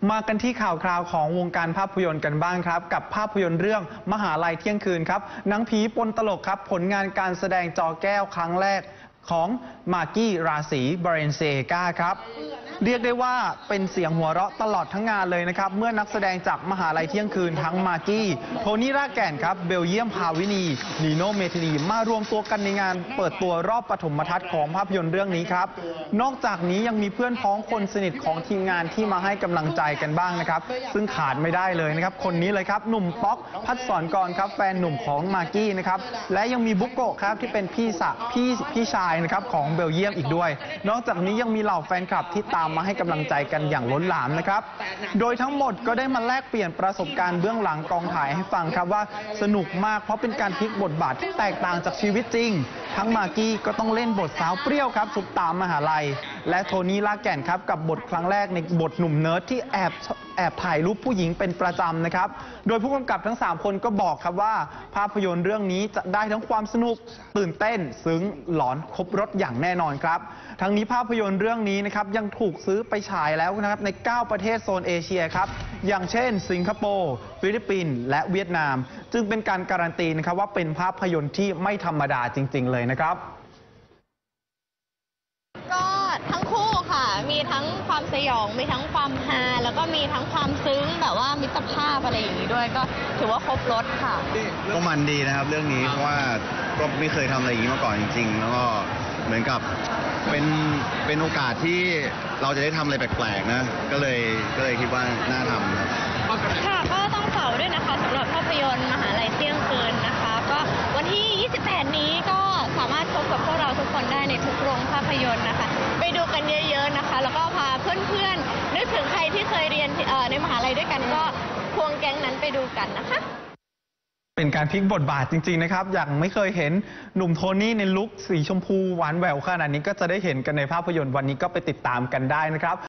มากันที่ข่าวคราวของวงการภาพยนตร์กันบ้างครับกับภาพยนตร์เรื่องมหาลัยเที่ยงคืนครับหนังผีปนตลกครับผลงานการแสดงจอแก้วครั้งแรกของมากกี้ราศีบาเรนเซกาครับเรียกได้ว่าเป็นเสียงหัวเราะตลอดทั้งงานเลยนะครับเมื่อนักแสดงจากมหาลัยเที่ยงคืนทั้งมากกี้โทนี่รากแก่นครับเบลเยียมพาวินีนีโนเมทินีมารวมตัวกันในงานเปิดตัวรอบปฐมทัศน์ของภาพยนตร์เรื่องนี้ครับนอกจากนี้ยังมีเพื่อนพ้องคนสนิทของทีมงานที่มาให้กำลังใจกันบ้างนะครับซึ่งขาดไม่ได้เลยนะครับคนนี้เลยครับหนุ่มป๊อกพัดสรกรครับแฟนหนุ่มของมากกี้นะครับและยังมีบุโกะครับที่เป็นพี่ชายนะครับของเบลเยียมอีกด้วยนอกจากนี้ยังมีเหล่าแฟนคลับที่ตามมาให้กำลังใจกันอย่างล้นหลามนะครับโดยทั้งหมดก็ได้มาแลกเปลี่ยนประสบการณ์เบื้องหลังกองถ่ายให้ฟังครับว่าสนุกมากเพราะเป็นการพลิกบทบาทที่แตกต่างจากชีวิตจริงทั้งมากกี้ก็ต้องเล่นบทสาวเปรี้ยวครับซุปตามมหาลัยและโทนี่รากแก่นครับกับบทครั้งแรกในบทหนุ่มเนิร์ดที่แอบถ่ายรูปผู้หญิงเป็นประจำนะครับโดยผู้กำกับทั้ง3คนก็บอกครับว่าภาพยนตร์เรื่องนี้จะได้ทั้งความสนุกตื่นเต้นซึ้งหลอนครบรสอย่างแน่นอนครับทั้งนี้ภาพยนตร์เรื่องนี้นะครับยังถูกซื้อไปฉายแล้วนะครับใน9ประเทศโซนเอเชียครับอย่างเช่นสิงคโปร์ฟิลิปปินส์และเวียดนามจึงเป็นการการันตีนะครับว่าเป็นภาพยนตร์ที่ไม่ธรรมดาจริงๆเลยนะครับก็ทั้งคู่ค่ะมีทั้งความสยองมีทั้งความฮาแล้วก็มีทั้งความซึ้งแบบว่ามิตรภาพอะไรอย่างนี้ด้วยก็ถือว่าครบรสค่ะก็มันดีนะครับเรื่องนี้เพราะว่าก็ไม่เคยทำอะไรอย่างนี้มาก่อนจริงๆแล้วก็เหมือนกับเป็นโอกาสที่เราจะได้ทำอะไรแปลกๆนะก็เลยคิดว่าน่าทำครับค่ะก็ต้องฝากด้วยนะคะสำหรับภาพยนตร์มหาลัยเที่ยงคืนนะคะก็วันที่28นี้ก็สามารถพบกับพวกเราทุกคนได้ในทุกโรงภาพยนตร์นะคะไปดูกันเยอะๆนะคะแล้วก็พาเพื่อนๆนึกถึงใครที่เคยเรียนในมหาลัยด้วยกันก็ควงแก๊งนั้นไปดูกันนะคะเป็นการพลิกบทบาทจริงๆนะครับอย่างไม่เคยเห็นหนุ่มโทนี่ในลุคสีชมพูหวานแหววขนาดนี้ก็จะได้เห็นกันในภาพยนตร์วันนี้ก็ไปติดตามกันได้นะครับ